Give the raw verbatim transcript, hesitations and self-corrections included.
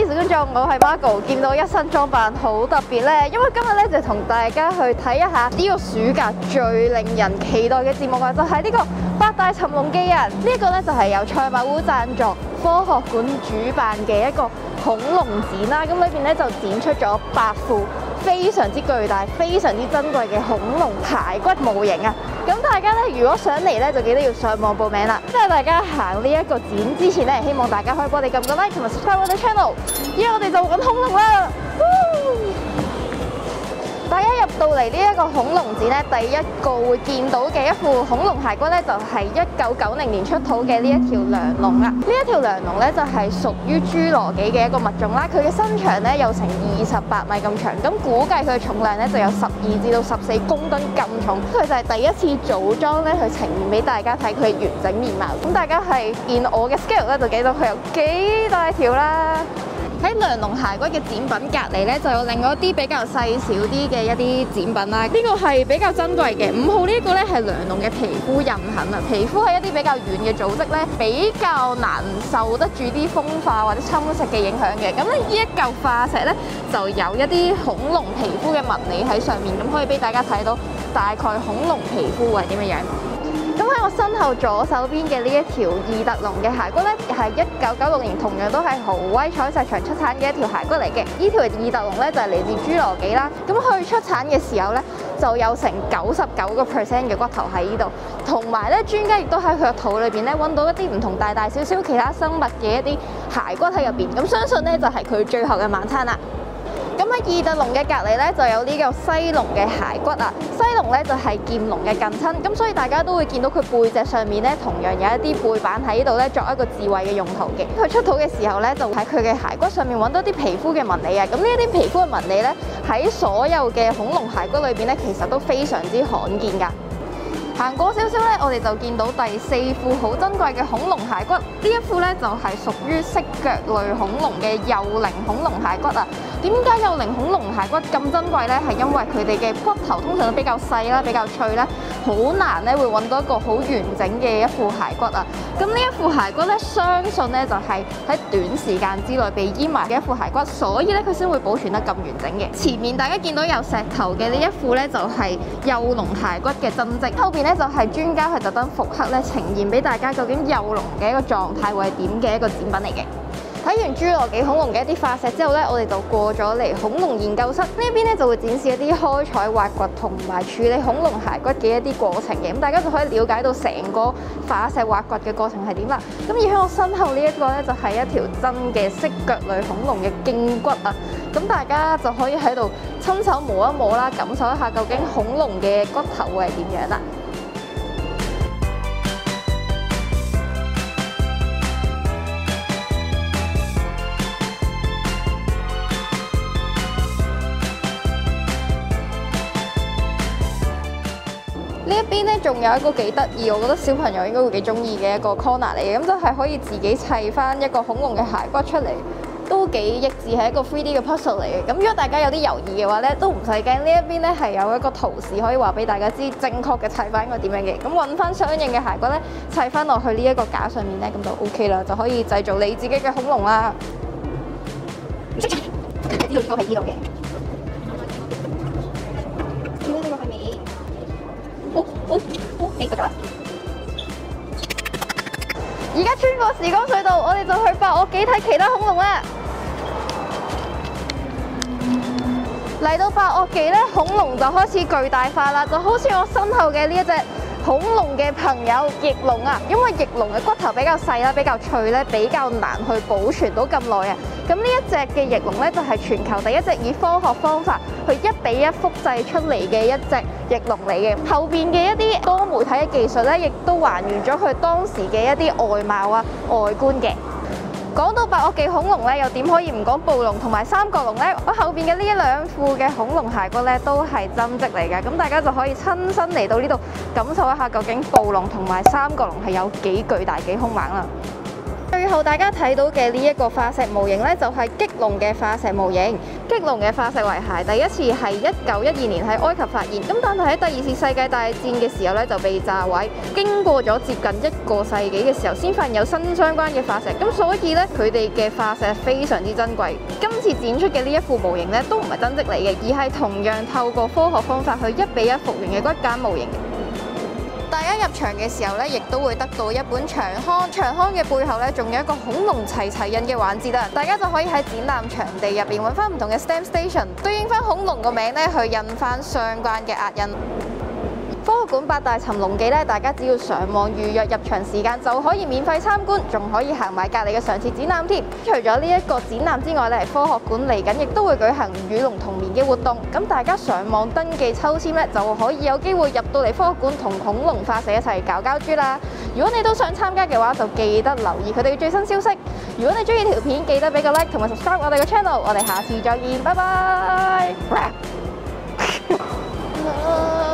Peace 觀眾，我係 Margo， 見到一身裝扮好特別咧，因為今日咧就同大家去睇一下呢個暑假最令人期待嘅節目啊，就係呢個八大尋龍記啊！呢一個咧就係由賽馬會贊助、科學館主辦嘅一個恐龍展啦。咁裏邊咧就展出咗八副非常之巨大、非常之珍貴嘅恐龍排骨模型啊！咁大家咧，如果想嚟咧，就記得要上網報名啦。即係大家行呢一個展之前咧，希望大家可以幫我哋撳個 like 同埋 subscribe 我哋 channel， 因為我哋就揾恐龍啦。大家入到嚟呢一個恐龍展咧，第一個會見到嘅一副恐龍骸骨咧，就係一九九零年出土嘅呢一條梁龍啦。呢一條梁龍咧就係屬於侏羅紀嘅一個物種啦。佢嘅身長咧有成二十八米咁長，咁估計佢嘅重量咧就有十二至到十四公噸咁重。佢就係第一次組裝咧去呈現俾大家睇佢嘅完整面貌。咁大家係見我嘅 scale 咧，就見到佢有幾大條啦。喺梁龍骸骨嘅展品隔離咧，就有另外一啲比較細小啲嘅一啲展品啦。呢個係比較珍貴嘅，五號呢一個咧係梁龍嘅皮膚印痕啊。皮膚係一啲比較軟嘅組織咧，比較難受得住啲風化或者侵蝕嘅影響嘅。咁咧呢一嚿化石咧，就有一啲恐龍皮膚嘅紋理喺上面，咁可以俾大家睇到大概恐龍皮膚係點樣樣。咁喺我身後左手邊嘅呢一條異特龍嘅骸骨咧，係一九九六年同樣都係豪威採石場出產嘅一條骸骨嚟嘅。呢條異特龍咧就係嚟自侏羅紀啦。咁佢出產嘅時候咧，就有成九十九個 percent 嘅骨頭喺呢度，同埋咧專家亦都喺佢個肚裏邊咧揾到一啲唔同大大小小其他生物嘅一啲骸骨喺入邊。咁相信咧就係佢最後嘅晚餐啦。咁喺異特龍嘅隔離咧，就有呢個西龍嘅骸骨啊。西龍咧就係劍龍嘅近親，咁所以大家都會見到佢背脊上面咧，同樣有一啲背板喺度咧，作一個自衛嘅用途嘅。佢出土嘅時候咧，就喺佢嘅骸骨上面揾到啲皮膚嘅紋理啊。咁呢一啲皮膚嘅紋理咧，喺所有嘅恐龍骸骨裏邊咧，其實都非常之罕見㗎。行過少少咧，我哋就見到第四副好珍貴嘅恐龍骸骨。呢一副咧就係屬於蜥腳類恐龍嘅幼齡恐龍骸骨啊。點解幼齡恐龍骸骨咁珍貴咧？係因為佢哋嘅骨頭通常都比較細啦，比較脆啦，好難咧會揾到一個好完整嘅一副骸骨啊。咁呢一副骸骨咧，相信咧就係喺短時間之內被淹埋嘅一副骸骨，所以咧佢先會保存得咁完整嘅。前面大家見到有石頭嘅呢一副咧，就係幼龍骸骨嘅真跡。後邊咧就係專家去特登復刻咧，呈現俾大家究竟幼龍嘅一個狀態會係點嘅一個展品嚟嘅。睇完侏羅紀恐龍嘅一啲化石之後咧，我哋就過咗嚟恐龍研究室呢一邊咧，就會展示一啲開採、挖掘同埋處理恐龍骸骨嘅一啲過程嘅，咁大家就可以了解到成個化石挖掘嘅過程係點啦。咁而喺我身後呢一個咧，就係一條真嘅蜥腳類恐龍嘅頸骨啊，咁大家就可以喺度親手摸一摸啦，感受一下究竟恐龍嘅骨頭會係點樣啦。呢一邊咧，仲有一個幾得意，我覺得小朋友應該會幾中意嘅一個 corner 嚟嘅，咁就係可以自己砌翻一個恐龍嘅骸骨出嚟，都幾益智，係一個 three D 嘅 puzzle 嚟嘅。咁如果大家有啲猶豫嘅話咧，都唔使驚，呢一邊咧係有一個圖示可以話俾大家知正確嘅砌法應該點樣嘅。咁揾翻相應嘅骸骨咧，砌翻落去呢一個架上面咧，咁就 OK 啦，就可以製造你自己嘅恐龍啦。唔識砌，知道呢個係呢度嘅。好好好，你得咗啦！而家穿過時光隧道，我哋就去白堊紀睇其他恐龍啦。嚟到白堊紀咧，恐龍就開始巨大化啦，就好似我身後嘅呢一隻恐龍嘅朋友翼龍啊。因為翼龍嘅骨頭比較細啦，比較脆咧，比較難去保存到咁耐啊。咁呢一隻嘅翼龍咧，就係全球第一隻以科學方法去一比一複製出嚟嘅一隻翼龍嚟嘅。後邊嘅一啲多媒體嘅技術咧，亦都還原咗佢當時嘅一啲外貌啊、外觀嘅。講到白堊紀恐龍咧，又點可以唔講暴龍同埋三角龍咧？我後邊嘅呢一兩副嘅恐龍骸骨咧，都係真跡嚟嘅。咁大家就可以親身嚟到呢度感受一下，究竟暴龍同埋三角龍係有幾巨大、幾兇猛啦。 最後大家睇到嘅呢一個化石模型呢，就係棘龍嘅化石模型。棘龍嘅化石遺骸第一次係一九一二年喺埃及發現，咁但係喺第二次世界大戰嘅時候呢，就被炸毀，經過咗接近一個世紀嘅時候先發現有新相關嘅化石，咁所以呢，佢哋嘅化石非常之珍貴。今次展出嘅呢一副模型呢，都唔係真跡嚟嘅，而係同樣透過科學方法去一比一復原嘅骨架模型。大家入場嘅時候咧，亦都會得到一本長刊。長刊嘅背後咧，仲有一個恐龍齊齊印嘅環節啊！大家就可以喺展覽場地入邊揾翻唔同嘅 stamp station， 對應翻恐龍個名咧，去印翻相關嘅壓印。科學館八大尋龍記咧，大家只要上網預約入場時間就可以免費參觀，仲可以行埋隔離嘅上次展覽添。除咗呢一個展覽之外咧，科學館嚟緊亦都會舉行與龍同年嘅活動。咁大家上網登記抽籤咧，就可以有機會入到嚟科學館同恐龍化石一齊搞膠豬啦。如果你都想參加嘅話，就記得留意佢哋嘅最新消息。如果你中意條片，記得俾個 like 同埋 subscribe 我哋嘅 channel。我哋下次再見，拜拜。